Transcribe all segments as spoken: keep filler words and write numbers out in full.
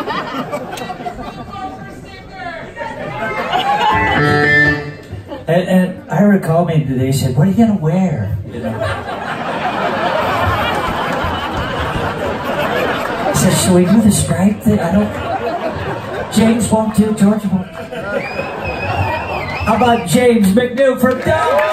and, and Ira called me today. He said, "What are you gonna wear?" You know. I said, "Should we do the stripe thing?" I don't. James won't do. George won't. How about James McNew from Dallas?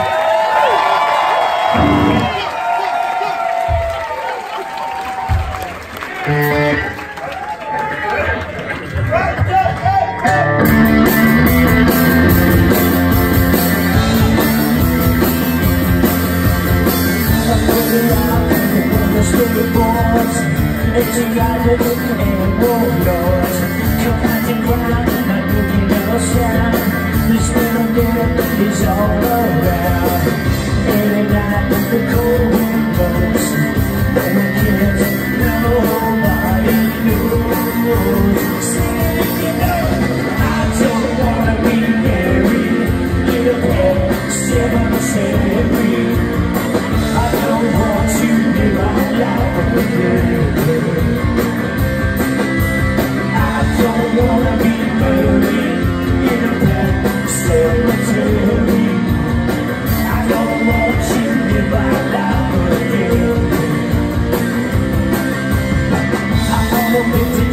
It's a garden and warlords. Come out the ground, not looking no sound. This little girl is all around. Every night the cold wind blows. No one cares, nobody knows. Singing, you know, I don't wanna be married. Little boy, cemetery. I don't want to live my life again. Wanna be buried in a pet cemetery. I don't want you to live my life again. I wanna live